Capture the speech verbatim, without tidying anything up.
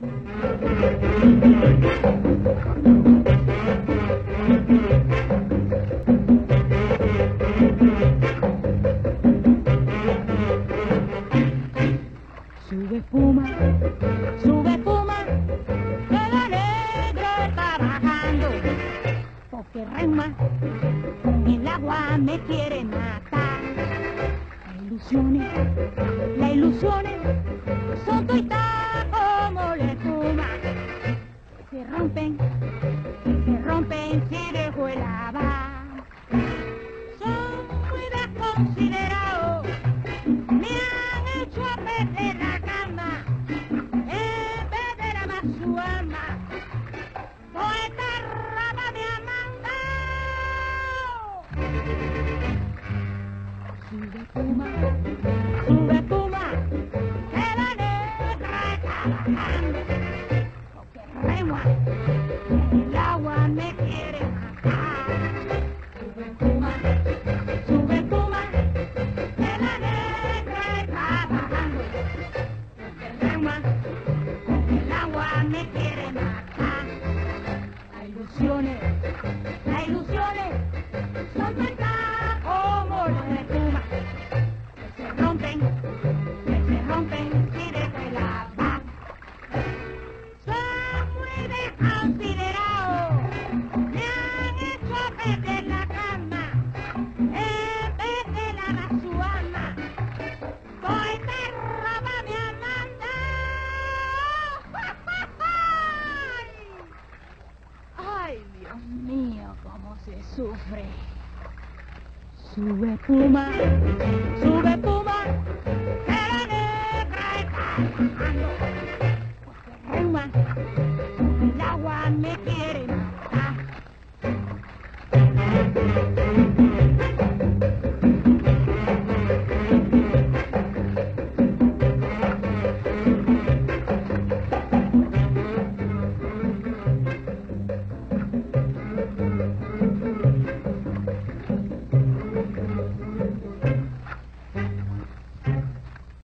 Sube espuma, sube espuma, que la negra está bajando, porque rema con el agua me quiere matar. Las ilusiones, las ilusiones son tuitas como la espuma, que se rompen, que se rompen si dejo el lavar. Son muy desconsiderados, me han hecho a perder la cama, en vez de lavar su alma, con esta rama me han mandado. Sube espuma, sube espuma, que la negra está bajando, porque rema, el agua me quiere matar. Sube espuma, sube espuma, que la negra está bajando, porque rema, el agua me quiere matar. Las ilusiones, las ilusiones son tantas como la espuma, que se rompen, que se rompen si dejo el lavar. Son muy desconsiderados, me han hecho perder la cama, en vez de lavar su alma, con esta ropa me han mandado. Ay, Dios mío, cómo se sufre. Sube espuma, sube espuma, que la negra está bajando, porque rema, el agua me quiere